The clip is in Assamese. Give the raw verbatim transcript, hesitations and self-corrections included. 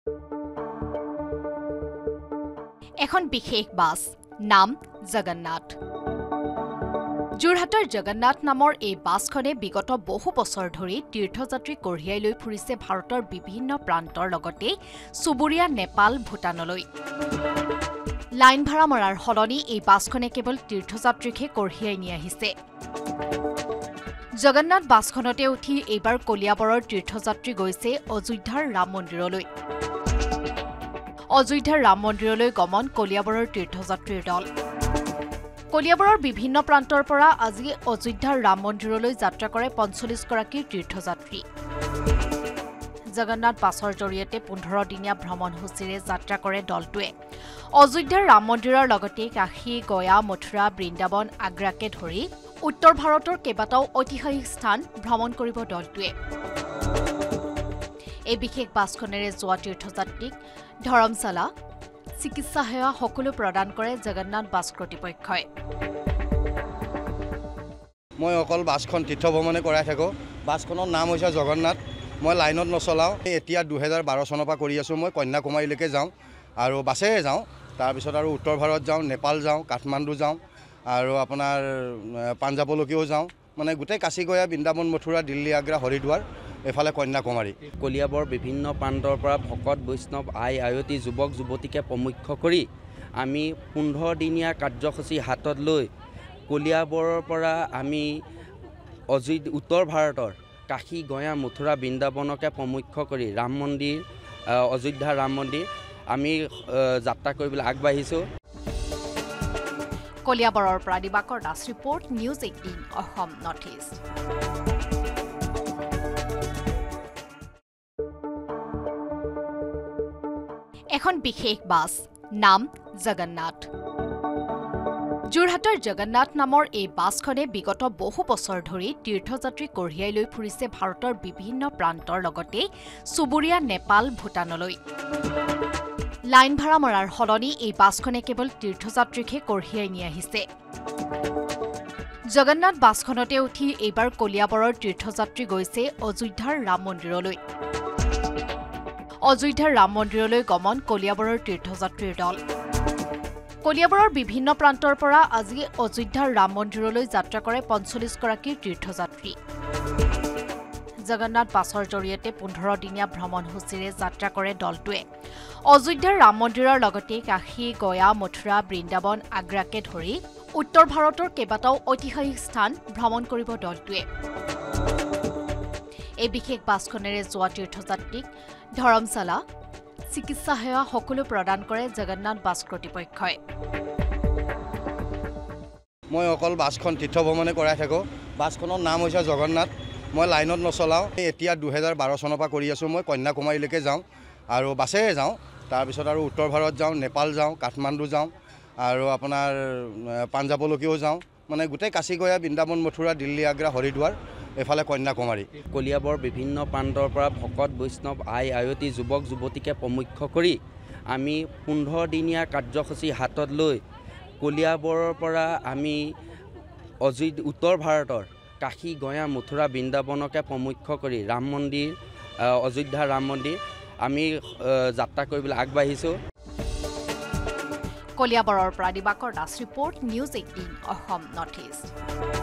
এখন বিশেষ বাছ নাম জগন্নাথ যোৰহাটৰ জগন্নাথ নামৰ এই বাছখনে বিগত বহু বছৰ ধৰি তীৰ্থযাত্ৰী কঢ়িয়াই লৈ ফুৰিছে ভাৰতৰ বিভিন্ন প্ৰান্তৰ লগতে চুবুৰীয়া নেপাল ভূটানলৈ লাইন ভাড়া মৰাৰ সলনি এই বাছখনে কেৱল তীৰ্থযাত্ৰীকহে কঢ়িয়াই নি আহিছে জগন্নাথ বাছখনতে উঠি এইবাৰ কলিয়াবৰৰ তীৰ্থযাত্ৰী গৈছে অযোধ্যাৰ ৰাম মন্দিৰলৈ অযোধ্যাৰ ৰাম মন্দিৰলৈ গমন কলিয়াবৰৰ তীৰ্থযাত্ৰীৰ দল কলিয়াবৰৰ বিভিন্ন প্ৰান্তৰ পৰা আজি অযোধ্যাৰ ৰাম মন্দিৰলৈ যাত্ৰা কৰে পঞ্চল্লিছ গৰাকী তীৰ্থযাত্ৰী জগন্নাথ বাছৰ জৰিয়তে পোন্ধৰ দিনীয়া ভ্ৰমণসূচীৰে যাত্ৰা কৰে দলটোৱে অযোধ্যাৰ ৰাম মন্দিৰৰ লগতে কাশী গয়া মথুৰা বৃন্দাবন আগ্ৰাকে ধৰি উত্তৰ ভাৰতৰ কেইবাটাও ঐতিহাসিক স্থান ভ্ৰমণ কৰিব দলটোৱে এই বিশেষ বাছখনেৰে যোৱা তীৰ্থযাত্ৰীক ধৰমশালা চিকিৎসা সেৱা সকলো প্ৰদান কৰে জগন্নাথ বাছ কৰ্তৃপক্ষই মই অকল বাছখন তীৰ্থ ভ্ৰমণে কৰাই থাকো বাছখনৰ নাম হৈছে জগন্নাথ মই লাইনত নচলাও এতিয়া দুহেজাৰ বাৰ চনৰ পৰা কৰি আছো মই কন্যাকুমাৰীলৈকে যাওঁ আৰু বাছেৰে যাওঁ তাৰ পিছত আৰু উত্তৰ ভাৰত যাওঁ নেপাল যাওঁ কাঠমাণ্ডু যাওঁ আৰু আপোনাৰ পাঞ্জাবলৈকেও যাওঁ মানে গোটেই কাশী গয়া বৃন্দাবন মথুৰা দিল্লী আগ্ৰা হৰিদ্বাৰ এফালে কন্যাকুমাৰী কলিয়াবৰ বিভিন্ন প্ৰান্তৰ পৰা ভকত বৈষ্ণৱ আই আয়তী যুৱক যুৱতীকে প্ৰমুখ্য কৰি আমি পোন্ধৰ দিনীয়া কাৰ্যসূচী হাতত লৈ কলিয়াবৰৰ পৰা আমি অযোধ্যা উত্তৰ ভাৰতৰ কাশী গয়া মথুৰা বৃন্দাবনকে প্ৰমুখ্য কৰি ৰাম মন্দিৰ অযোধ্যা ৰাম মন্দিৰ আমি যাত্ৰা কৰিবলৈ আগবাঢ়িছোঁ কলিয়াবৰৰ পৰা Dibakar Das report news eighteen Assam north east এখন বিশেষ বাছ নাম জগন্নাথ যোৰহাটৰ জগন্নাথ নামৰ এই বাছখনে বিগত বহু বছৰ ধৰি তীৰ্থযাত্ৰী কঢ়িয়াই লৈ ফুৰিছে ভাৰতৰ বিভিন্ন প্ৰান্তৰ লগতে চুবুৰীয়া নেপাল ভূটানলৈ লাইন ভাড়া মৰাৰ সলনি এই বাছখনে কেৱল তীৰ্থযাত্ৰীকহে কঢ়িয়াই নি আহিছে জগন্নাথ বাছখনতে উঠি এইবাৰ কলিয়াবৰৰ তীৰ্থযাত্ৰী গৈছে অযোধ্যাৰ ৰাম মন্দিৰলৈ অযোধ্যাৰ ৰাম মন্দিৰলৈ গমন কলিয়াবৰৰ তীৰ্থযাত্ৰীৰ দল কলিয়াবৰৰ বিভিন্ন প্ৰান্তৰ পৰা আজি অযোধ্যাৰ ৰাম মন্দিৰলৈ যাত্ৰা কৰে পঞ্চল্লিছ গৰাকী তীৰ্থযাত্ৰী জগন্নাথ বাছৰ জৰিয়তে পোন্ধৰ দিনীয়া ভ্ৰমণসূচীৰে যাত্ৰা কৰে দলটোৱে অযোধ্যাৰ ৰাম মন্দিৰৰ লগতে কাশী গয়া মথুৰা বৃন্দাবন আগ্ৰাকে ধৰি উত্তৰ ভাৰতৰ কেইবাটাও ঐতিহাসিক স্থান ভ্ৰমণ কৰিব দলটোৱে এই বিশেষ বাছখনেৰে যোৱা তীৰ্থযাত্ৰীক ধৰমশালা চিকিৎসা সেৱা সকলো প্ৰদান কৰে জগন্নাথ বাছ কৰ্তৃপক্ষই মই অকল বাছখন তীৰ্থ ভ্ৰমণে কৰাই থাকো বাছখনৰ নাম হৈছে জগন্নাথ মই লাইনত নচলাও এতিয়া দুহেজাৰ বাৰ চনৰ পৰা কৰি আছো মই কন্যাকুমাৰীলৈকে যাওঁ আৰু বাছেৰে যাওঁ তাৰ পিছত আৰু উত্তৰ ভাৰত যাওঁ নেপাল যাওঁ কাঠমাণ্ডু যাওঁ আৰু আপোনাৰ পাঞ্জাবলৈকেও যাওঁ মানে গোটেই কাশী গয়া বৃন্দাবন মথুৰা দিল্লী আগ্ৰা হৰিদ্বাৰ এফালে কন্যাকুমাৰী কলিয়াবৰ বিভিন্ন প্ৰান্তৰ পৰা ভকত বৈষ্ণৱ আই আয়তী যুৱক যুৱতীকে প্ৰমুখ্য কৰি আমি পোন্ধৰ দিনীয়া কাৰ্যসূচী হাতত লৈ কলিয়াবৰৰ পৰা আমি অযোধ্যা উত্তৰ ভাৰতৰ কাশী গয়া মথুৰা বৃন্দাবনকে প্ৰমুখ্য কৰি ৰাম মন্দিৰ অযোধ্যা ৰাম মন্দিৰ আমি যাত্ৰা কৰিবলৈ আগবাঢ়িছোঁ কলিয়াবৰৰ পৰা Dibakar Das report news eighteen Assam north east